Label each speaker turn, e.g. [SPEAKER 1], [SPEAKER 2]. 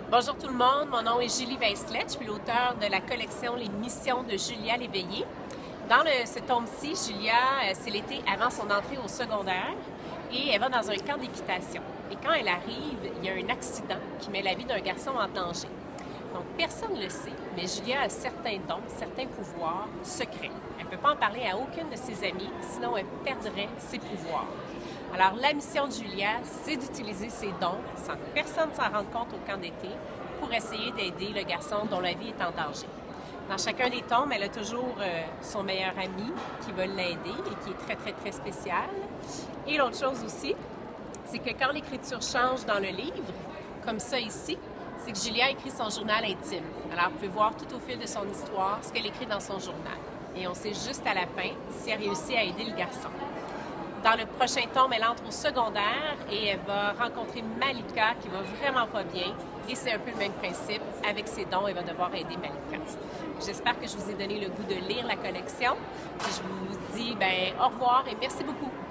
[SPEAKER 1] Bonjour tout le monde, mon nom est Julie Vinclet, je suis l'auteure de la collection Les Missions de Julia Léveillé. Dans ce tome-ci, Julia, c'est l'été avant son entrée au secondaire et elle va dans un camp d'équitation. Et quand elle arrive, il y a un accident qui met la vie d'un garçon en danger. Donc personne ne le sait, mais Julia a certains dons, certains pouvoirs secrets. Elle ne peut pas en parler à aucune de ses amies, sinon elle perdrait ses pouvoirs. Alors, la mission de Julia, c'est d'utiliser ses dons sans que personne s'en rende compte au camp d'été pour essayer d'aider le garçon dont la vie est en danger. Dans chacun des tomes, elle a toujours son meilleur ami qui va l'aider et qui est très, très, très spécial. Et l'autre chose aussi, c'est que quand l'écriture change dans le livre, comme ça ici, c'est que Julia écrit son journal intime. Alors, vous pouvez voir tout au fil de son histoire ce qu'elle écrit dans son journal. Et on sait juste à la fin si elle réussit à aider le garçon. Dans le prochain tome, elle entre au secondaire et elle va rencontrer Malika qui va vraiment pas bien. Et c'est un peu le même principe. Avec ses dons, elle va devoir aider Malika. J'espère que je vous ai donné le goût de lire la collection. Et je vous dis au revoir et merci beaucoup.